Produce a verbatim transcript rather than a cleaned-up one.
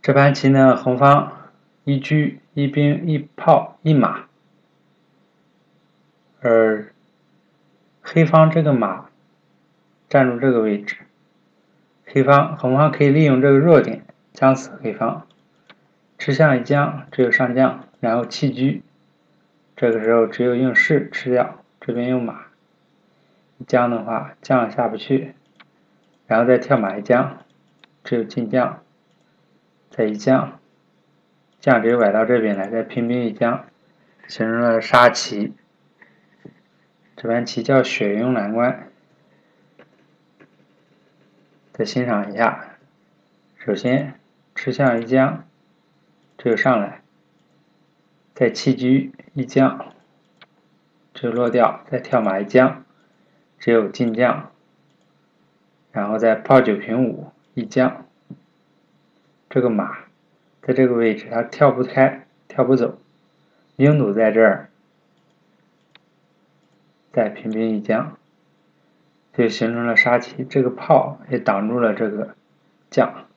这盘棋呢，红方一车一兵一炮一马，而黑方这个马站住这个位置，黑方红方可以利用这个弱点将死黑方。吃象一将，只有上将，然后弃车，这个时候只有用士吃掉，这边用马。将的话，将下不去，然后再跳马一将，只有进将，再一将，将直接崴到这边来，再平兵一将，形成了杀棋。这盘棋叫雪拥蓝关。再欣赏一下，首先吃象一将，只有上来，再弃车一将，只有落掉，再跳马一将，只有进将，然后再炮九平五一将。这个马在这个位置它跳不开，跳不走，拥堵在这儿，再平兵一将，就形成了杀棋。这个炮也挡住了这个将。